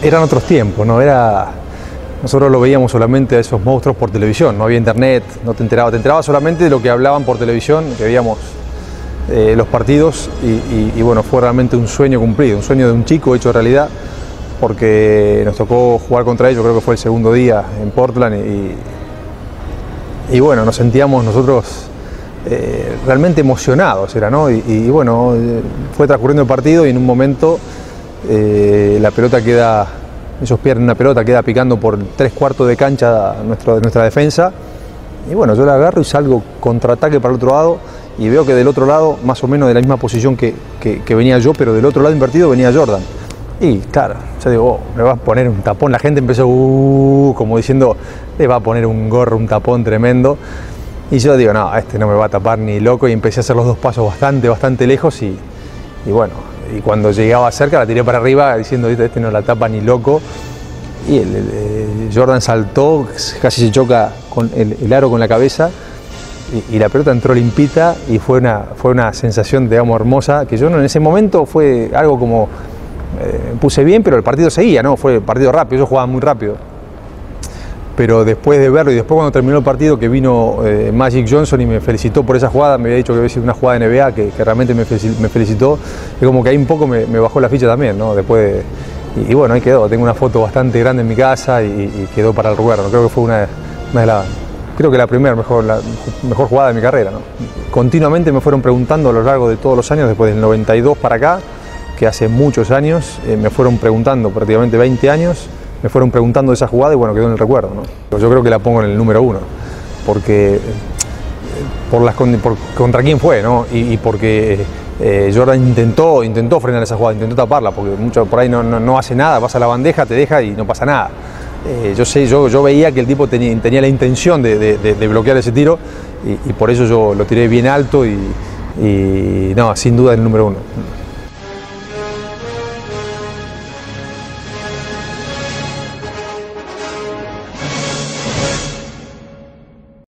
eran otros tiempos, ¿no? Nosotros lo veíamos solamente a esos monstruos por televisión, no había internet, no te enterabas solamente de lo que hablaban por televisión, que veíamos los partidos y bueno, fue realmente un sueño cumplido, un sueño de un chico hecho realidad, porque nos tocó jugar contra ellos, creo que fue el segundo día en Portland y bueno, nos sentíamos nosotros realmente emocionados, ¿no? Y bueno, fue transcurriendo el partido y en un momento la pelota queda, ellos pierden una pelota, queda picando por 3/4 de cancha de nuestra defensa y bueno, yo la agarro y salgo contraataque para el otro lado y veo que del otro lado, más o menos de la misma posición que venía yo, pero del otro lado invertido venía Jordan. Y claro, yo digo, oh, me va a poner un tapón, la gente empezó como diciendo, le va a poner un gorro, un tapón tremendo. Y yo digo, no, este no me va a tapar ni loco, y empecé a hacer los dos pasos bastante lejos y bueno, y cuando llegaba cerca la tiré para arriba diciendo, este no la tapa ni loco. Y Jordan saltó, casi se choca con el aro con la cabeza y la pelota entró limpita y fue una sensación, digamos, hermosa, que yo en ese momento fue algo como, puse bien, pero el partido seguía, ¿no? Fue partido rápido, yo jugaba muy rápido. Pero después de verlo y después cuando terminó el partido que vino Magic Johnson y me felicitó por esa jugada, me había dicho que había sido una jugada de NBA, que realmente me felicitó, y como que ahí un poco me bajó la ficha también, ¿no? Después, y bueno, ahí quedó, tengo una foto bastante grande en mi casa y quedó para el recuerdo, creo que fue una de las, creo que la mejor jugada de mi carrera, ¿no? Continuamente me fueron preguntando a lo largo de todos los años, después del 92 para acá, que hace muchos años, me fueron preguntando, prácticamente 20 años, me fueron preguntando de esa jugada y bueno, quedó en el recuerdo, ¿no? Yo creo que la pongo en el número 1, porque contra quién fue, ¿no? Y porque Jordan intentó frenar esa jugada, intentó taparla, porque mucho por ahí no hace nada, pasa la bandeja, te deja y no pasa nada. Yo veía que el tipo tenía la intención de bloquear ese tiro y por eso yo lo tiré bien alto y no, sin duda el número 1.